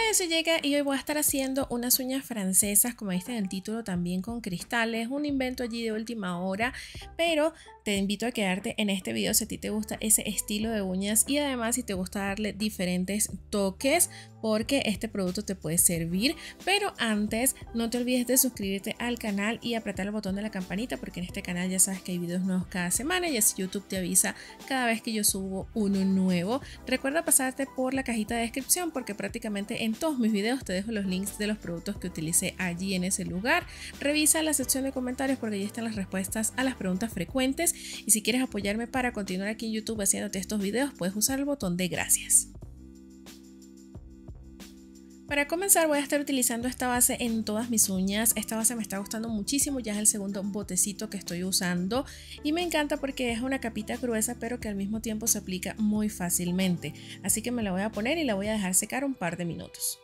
soy Yeka y hoy voy a estar haciendo unas uñas francesas, como viste en el título, también con cristales, un invento allí de última hora, pero te invito a quedarte en este video si a ti te gusta ese estilo de uñas y además si te gusta darle diferentes toques, porque este producto te puede servir. Pero antes no te olvides de suscribirte al canal y apretar el botón de la campanita, porque en este canal ya sabes que hay videos nuevos cada semana y así YouTube te avisa cada vez que yo subo uno nuevo. Recuerda pasarte por la cajita de descripción porque prácticamente en todos mis videos te dejo los links de los productos que utilicé allí en ese lugar. Revisa la sección de comentarios porque allí están las respuestas a las preguntas frecuentes, y si quieres apoyarme para continuar aquí en YouTube haciéndote estos videos puedes usar el botón de gracias. Para comenzar voy a estar utilizando esta base en todas mis uñas. Esta base me está gustando muchísimo, ya es el segundo botecito que estoy usando y me encanta porque es una capita gruesa pero que al mismo tiempo se aplica muy fácilmente. Así que me la voy a poner y la voy a dejar secar un par de minutos.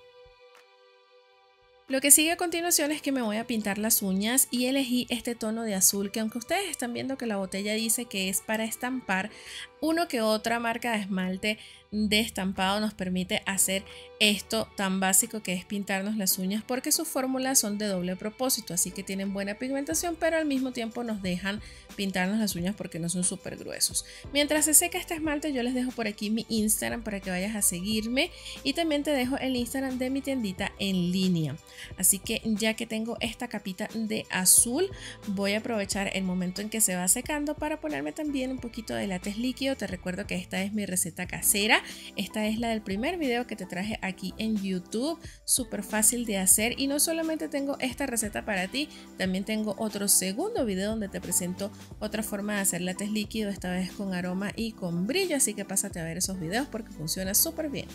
Lo que sigue a continuación es que me voy a pintar las uñas y elegí este tono de azul que, aunque ustedes están viendo que la botella dice que es para estampar, uno que otra marca de esmalte de estampado nos permite hacer esto tan básico que es pintarnos las uñas, porque sus fórmulas son de doble propósito, así que tienen buena pigmentación pero al mismo tiempo nos dejan pintarnos las uñas porque no son súper gruesos. Mientras se seca este esmalte yo les dejo por aquí mi Instagram para que vayas a seguirme y también te dejo el Instagram de mi tiendita en línea. Así que ya que tengo esta capita de azul voy a aprovechar el momento en que se va secando para ponerme también un poquito de látex líquido. Te recuerdo que esta es mi receta casera. Esta es la del primer video que te traje aquí en YouTube, súper fácil de hacer, y no solamente tengo esta receta para ti, también tengo otro segundo video donde te presento otra forma de hacer látex líquido, esta vez con aroma y con brillo, así que pásate a ver esos videos porque funciona súper bien.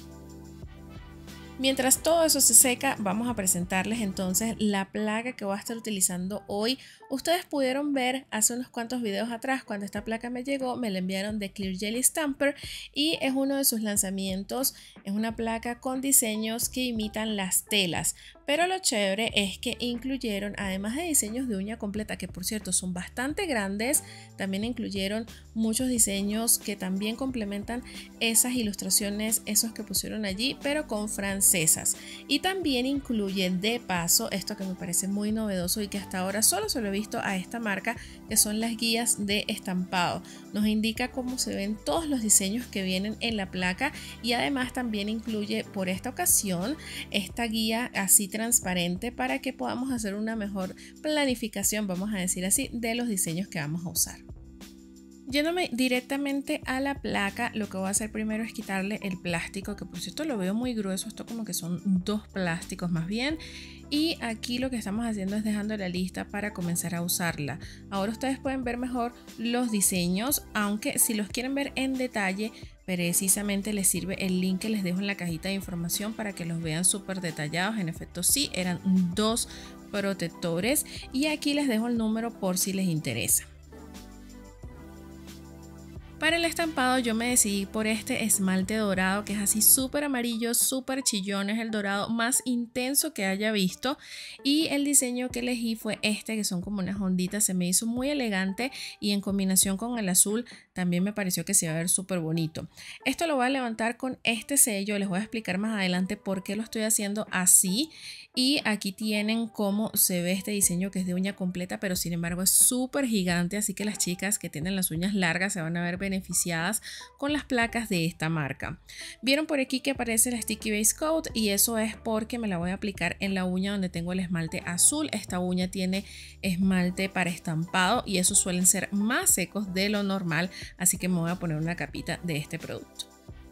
Mientras todo eso se seca, vamos a presentarles entonces la placa que voy a estar utilizando hoy. Ustedes pudieron ver hace unos cuantos videos atrás cuando esta placa me llegó, me la enviaron de Clear Jelly Stamper y es uno de sus lanzamientos. Es una placa con diseños que imitan las telas, pero lo chévere es que incluyeron, además de diseños de uña completa, que por cierto son bastante grandes, también incluyeron muchos diseños que también complementan esas ilustraciones, esos que pusieron allí, pero con francesas. Y también incluye de paso esto que me parece muy novedoso y que hasta ahora solo se lo he visto a esta marca, que son las guías de estampado. Nos indica cómo se ven todos los diseños que vienen en la placa y además también incluye por esta ocasión esta guía así transparente para que podamos hacer una mejor planificación, vamos a decir así, de los diseños que vamos a usar. Yéndome directamente a la placa, lo que voy a hacer primero es quitarle el plástico, que por cierto lo veo muy grueso, esto como que son dos plásticos más bien. Y aquí lo que estamos haciendo es dejándola lista para comenzar a usarla. Ahora ustedes pueden ver mejor los diseños, aunque si los quieren ver en detalle, precisamente les sirve el link que les dejo en la cajita de información para que los vean súper detallados. En efecto sí, eran dos protectores y aquí les dejo el número por si les interesa. Para el estampado yo me decidí por este esmalte dorado que es así súper amarillo, súper chillón, es el dorado más intenso que haya visto, y el diseño que elegí fue este, que son como unas onditas, se me hizo muy elegante y en combinación con el azul también me pareció que se iba a ver súper bonito. Esto lo voy a levantar con este sello, les voy a explicar más adelante por qué lo estoy haciendo así. Y aquí tienen cómo se ve este diseño, que es de uña completa, pero sin embargo es súper gigante, así que las chicas que tienen las uñas largas se van a ver beneficiadas con las placas de esta marca. Vieron por aquí que aparece la Sticky Base Coat y eso es porque me la voy a aplicar en la uña donde tengo el esmalte azul. Esta uña tiene esmalte para estampado y esos suelen ser más secos de lo normal, así que me voy a poner una capita de este producto.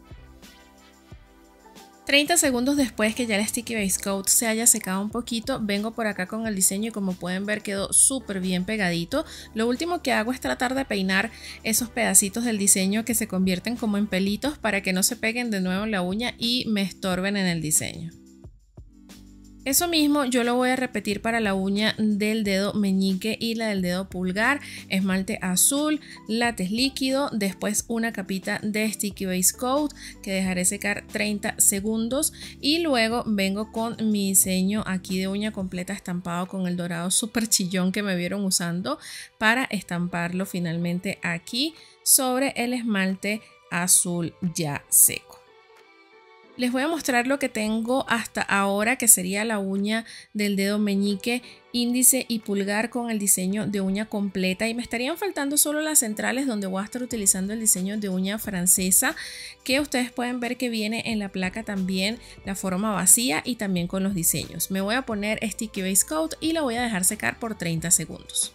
30 segundos después que ya el Sticky Base Coat se haya secado un poquito, vengo por acá con el diseño y como pueden ver quedó súper bien pegadito. Lo último que hago es tratar de peinar esos pedacitos del diseño que se convierten como en pelitos para que no se peguen de nuevo en la uña y me estorben en el diseño. Eso mismo yo lo voy a repetir para la uña del dedo meñique y la del dedo pulgar. Esmalte azul, látex líquido, después una capita de Sticky Base Coat que dejaré secar 30 segundos y luego vengo con mi diseño aquí de uña completa estampado con el dorado súper chillón que me vieron usando para estamparlo finalmente aquí sobre el esmalte azul ya seco. Les voy a mostrar lo que tengo hasta ahora, que sería la uña del dedo meñique, índice y pulgar con el diseño de uña completa, y me estarían faltando solo las centrales donde voy a estar utilizando el diseño de uña francesa, que ustedes pueden ver que viene en la placa también la forma vacía y también con los diseños. Me voy a poner Sticky Base Coat y la voy a dejar secar por 30 segundos.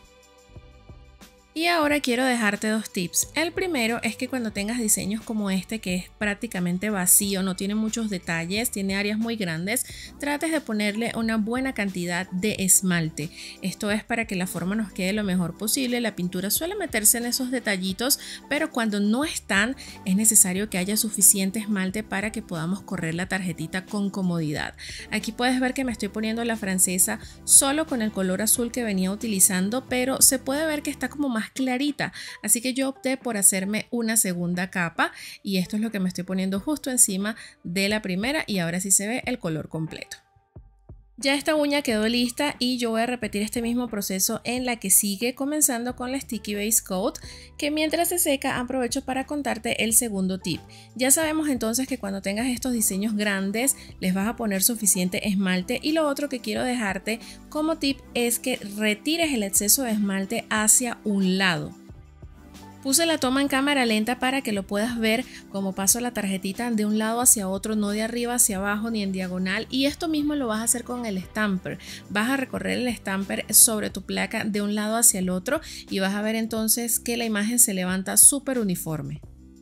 Y ahora quiero dejarte dos tips. El primero es que cuando tengas diseños como este, que es prácticamente vacío, no tiene muchos detalles, tiene áreas muy grandes, trates de ponerle una buena cantidad de esmalte. Esto es para que la forma nos quede lo mejor posible. La pintura suele meterse en esos detallitos, pero cuando no están, es necesario que haya suficiente esmalte para que podamos correr la tarjetita con comodidad. Aquí puedes ver que me estoy poniendo la francesa solo con el color azul que venía utilizando, pero se puede ver que está como más clarita, así que yo opté por hacerme una segunda capa y esto es lo que me estoy poniendo justo encima de la primera, y ahora sí se ve el color completo. Ya esta uña quedó lista y yo voy a repetir este mismo proceso en la que sigue, comenzando con la Sticky Base Coat, que mientras se seca aprovecho para contarte el segundo tip. Ya sabemos entonces que cuando tengas estos diseños grandes les vas a poner suficiente esmalte, y lo otro que quiero dejarte como tip es que retires el exceso de esmalte hacia un lado. Puse la toma en cámara lenta para que lo puedas ver como paso la tarjetita de un lado hacia otro, no de arriba hacia abajo ni en diagonal, y esto mismo lo vas a hacer con el stamper. Vas a recorrer el stamper sobre tu placa de un lado hacia el otro y vas a ver entonces que la imagen se levanta súper uniforme.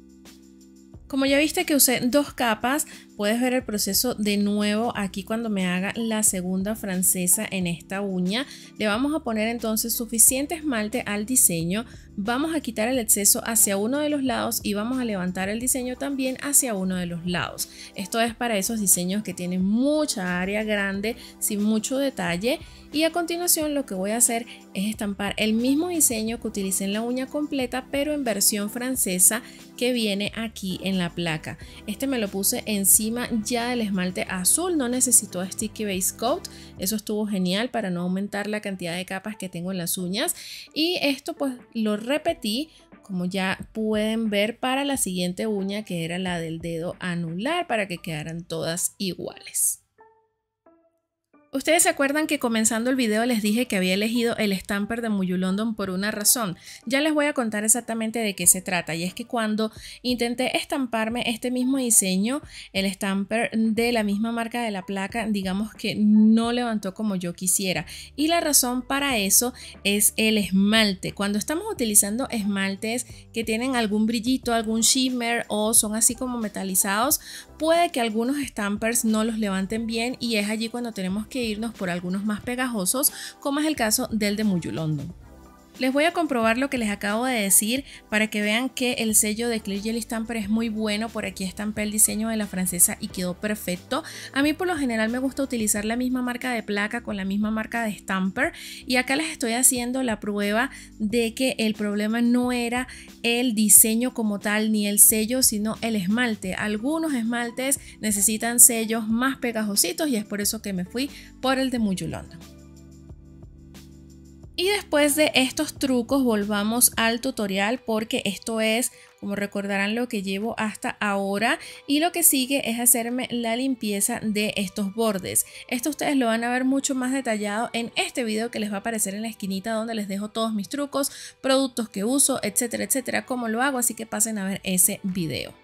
Como ya viste que usé dos capas, puedes ver el proceso de nuevo aquí cuando me haga la segunda francesa en esta uña. Le vamos a poner entonces suficiente esmalte al diseño, vamos a quitar el exceso hacia uno de los lados y vamos a levantar el diseño también hacia uno de los lados. Esto es para esos diseños que tienen mucha área grande sin mucho detalle, y a continuación lo que voy a hacer es estampar el mismo diseño que utilicé en la uña completa, pero en versión francesa, que viene aquí en la placa. Este me lo puse encima ya del esmalte azul, no necesitó Sticky Base Coat, eso estuvo genial para no aumentar la cantidad de capas que tengo en las uñas, y esto pues lo repetí, como ya pueden ver, para la siguiente uña, que era la del dedo anular, para que quedaran todas iguales. Ustedes se acuerdan que comenzando el video les dije que había elegido el stamper de Muju London por una razón. Ya les voy a contar exactamente de qué se trata, y es que cuando intenté estamparme este mismo diseño, el stamper de la misma marca de la placa, digamos que no levantó como yo quisiera, y la razón para eso es el esmalte. Cuando estamos utilizando esmaltes que tienen algún brillito, algún shimmer o son así como metalizados, puede que algunos stampers no los levanten bien, y es allí cuando tenemos que irnos por algunos más pegajosos, como es el caso del de Muju London. Les voy a comprobar lo que les acabo de decir para que vean que el sello de Clear Jelly Stamper es muy bueno. Por aquí estampé el diseño de la francesa y quedó perfecto. A mí por lo general me gusta utilizar la misma marca de placa con la misma marca de stamper, y acá les estoy haciendo la prueba de que el problema no era el diseño como tal ni el sello, sino el esmalte. Algunos esmaltes necesitan sellos más pegajositos y es por eso que me fui por el de Muju London. Y después de estos trucos volvamos al tutorial, porque esto es, como recordarán, lo que llevo hasta ahora, y lo que sigue es hacerme la limpieza de estos bordes. Esto ustedes lo van a ver mucho más detallado en este video que les va a aparecer en la esquinita, donde les dejo todos mis trucos, productos que uso, etcétera, etcétera, cómo lo hago, así que pasen a ver ese video.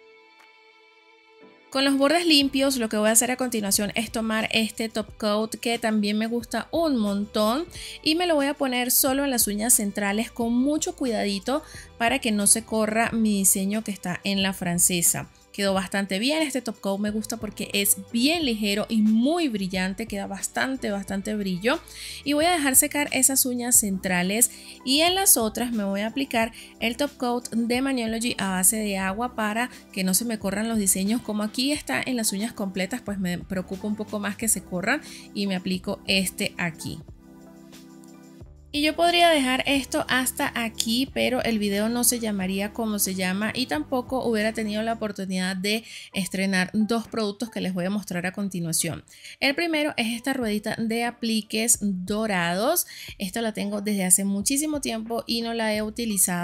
Con los bordes limpios, lo que voy a hacer a continuación es tomar este top coat, que también me gusta un montón, y me lo voy a poner solo en las uñas centrales con mucho cuidadito para que no se corra mi diseño que está en la francesa. Quedó bastante bien, este top coat me gusta porque es bien ligero y muy brillante, queda bastante brillo, y voy a dejar secar esas uñas centrales, y en las otras me voy a aplicar el top coat de Maniology a base de agua para que no se me corran los diseños. Como aquí está en las uñas completas, pues me preocupa un poco más que se corran, y me aplico este aquí. Y yo podría dejar esto hasta aquí, pero el video no se llamaría como se llama, y tampoco hubiera tenido la oportunidad de estrenar dos productos que les voy a mostrar a continuación. El primero es esta ruedita de apliques dorados. Esta la tengo desde hace muchísimo tiempo y no la he utilizado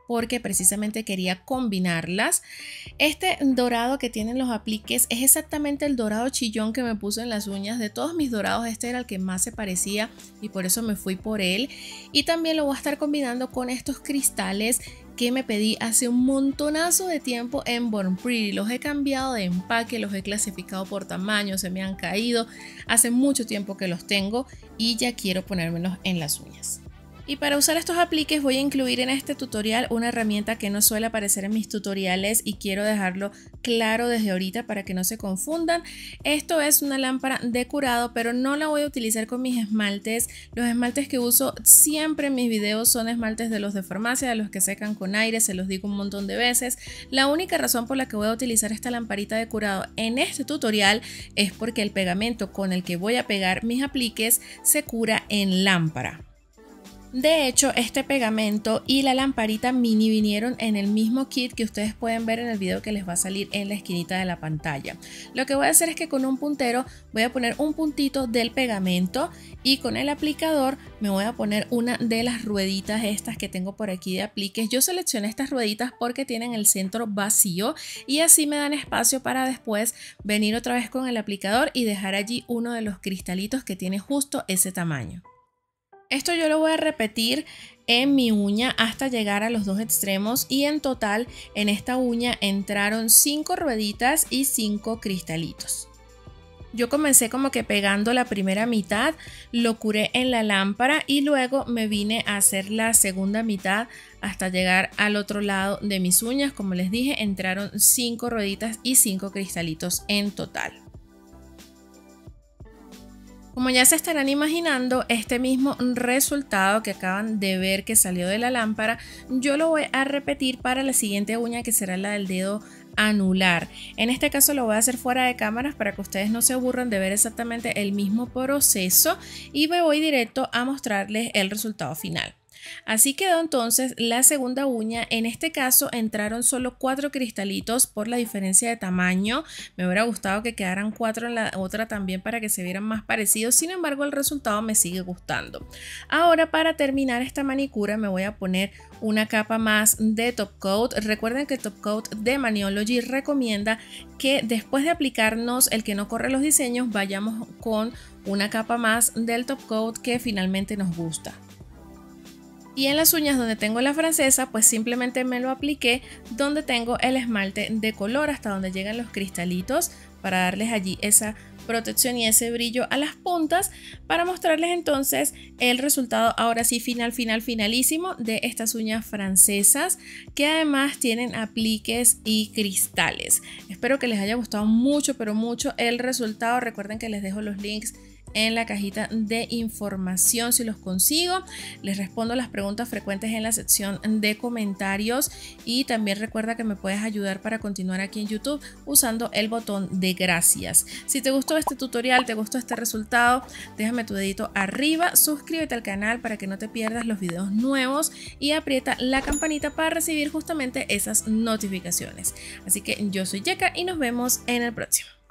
porque precisamente quería combinarlas. Este dorado que tienen los apliques es exactamente el dorado chillón que me puse en las uñas. De todos mis dorados, este era el que más se parecía y por eso me fui por él. Y también lo voy a estar combinando con estos cristales que me pedí hace un montonazo de tiempo en Born Pretty. Los he cambiado de empaque, los he clasificado por tamaño, se me han caído. Hace mucho tiempo que los tengo y ya quiero ponérmelos en las uñas. Y para usar estos apliques voy a incluir en este tutorial una herramienta que no suele aparecer en mis tutoriales y quiero dejarlo claro desde ahorita para que no se confundan. Esto es una lámpara de curado, pero no la voy a utilizar con mis esmaltes. Los esmaltes que uso siempre en mis videos son esmaltes de los de farmacia, de los que secan con aire, se los digo un montón de veces. La única razón por la que voy a utilizar esta lamparita de curado en este tutorial es porque el pegamento con el que voy a pegar mis apliques se cura en lámpara. De hecho, este pegamento y la lamparita mini vinieron en el mismo kit que ustedes pueden ver en el video que les va a salir en la esquinita de la pantalla. Lo que voy a hacer es que con un puntero voy a poner un puntito del pegamento y con el aplicador me voy a poner una de las rueditas estas que tengo por aquí de apliques. Yo seleccioné estas rueditas porque tienen el centro vacío y así me dan espacio para después venir otra vez con el aplicador y dejar allí uno de los cristalitos que tiene justo ese tamaño. Esto yo lo voy a repetir en mi uña hasta llegar a los dos extremos y en total en esta uña entraron 5 rueditas y 5 cristalitos. Yo comencé como que pegando la primera mitad, lo curé en la lámpara y luego me vine a hacer la segunda mitad hasta llegar al otro lado de mis uñas. Como les dije, entraron 5 rueditas y 5 cristalitos en total. Como ya se estarán imaginando, este mismo resultado que acaban de ver que salió de la lámpara, yo lo voy a repetir para la siguiente uña, que será la del dedo anular. En este caso lo voy a hacer fuera de cámaras para que ustedes no se aburran de ver exactamente el mismo proceso y me voy directo a mostrarles el resultado final. Así quedó entonces la segunda uña. En este caso entraron solo 4 cristalitos por la diferencia de tamaño. Me hubiera gustado que quedaran 4 en la otra también para que se vieran más parecidos. Sin embargo, el resultado me sigue gustando. Ahora, para terminar esta manicura me voy a poner una capa más de top coat. Recuerden que el top coat de Maniology recomienda que después de aplicarnos el que no corre los diseños vayamos con una capa más del top coat que finalmente nos gusta. Y en las uñas donde tengo la francesa, pues simplemente me lo apliqué donde tengo el esmalte de color hasta donde llegan los cristalitos para darles allí esa protección y ese brillo a las puntas, para mostrarles entonces el resultado ahora sí finalísimo de estas uñas francesas, que además tienen apliques y cristales. Espero que les haya gustado mucho, pero mucho el resultado. Recuerden que les dejo los links en la cajita de información si los consigo. Les respondo las preguntas frecuentes en la sección de comentarios y también recuerda que me puedes ayudar para continuar aquí en YouTube usando el botón de gracias. Si te gustó este tutorial, te gustó este resultado, déjame tu dedito arriba, suscríbete al canal para que no te pierdas los videos nuevos y aprieta la campanita para recibir justamente esas notificaciones. Así que yo soy Yeka y nos vemos en el próximo.